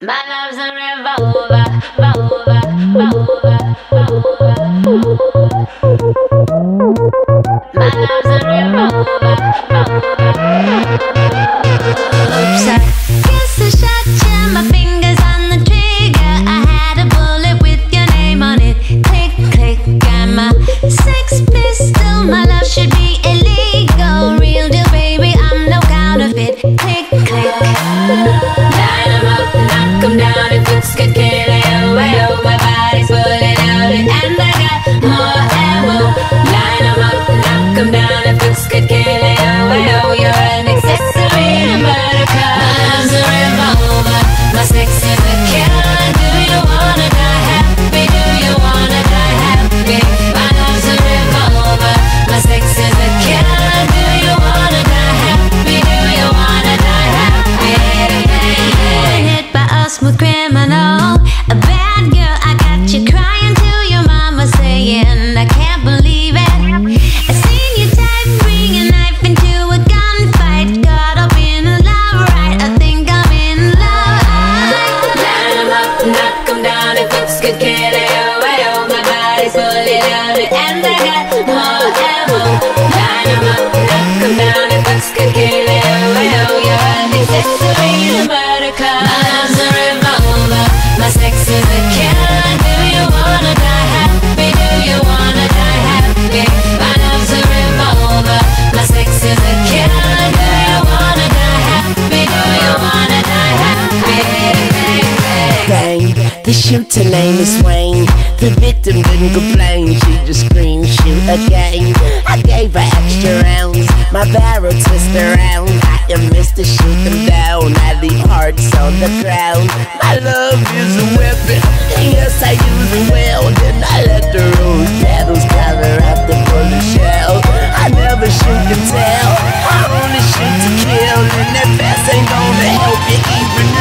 My love's a revolver, revolver, revolver, revolver. My love's a revolver, oops, I guess I shot you. My fingers on the trigger. I had a bullet with your name on it. Click, click, got my sex pistol. My love should be illegal. Real deal, baby, I'm no counterfeit. Click, click. Line 'em up, knock 'em down. If looks could kill it, oh, oh, my body's fully loaded, and I got more ammo. Line 'em up, knock 'em down. If looks could kill it, oh, oh, you're an accessory to murder car. My love's a revolver, my sex is a killer. Do you wanna die happy? Do you wanna die happy? My love's a revolver, my sex is a killer. Do you wanna die happy? Do you wanna die happy? Hit by a smooth criminal, a bad girl. I got you crying to your mama, saying I can't believe it. I seen you type, bring a knife into a gunfight. Caught up in love, right? I think I'm in love. Line 'em up, knock 'em down. If looks could kill it, oh, oh, my body's fully loaded, and I got more ammo. Line 'em up, knock 'em down. If looks could kill it, oh, oh, you're an accessory to murder car. My love's a revolver, my sex is a killer. Do you wanna die happy? Do you wanna die happy? My love's a revolver, my sex is a killer. Do you wanna die happy? Do you wanna die happy? Bang, the shooter name is Wayne. The victim didn't complain, she just screamed, shoot again. I gave her extra rounds, my barrel twist around. I missed to shoot them down, I leave hearts on the ground. My love is a weapon, and yes I use it well. Then I let the rose petals cover up the bullet shell. I never shoot to tell, I only shoot to kill, and that fast ain't gonna help you even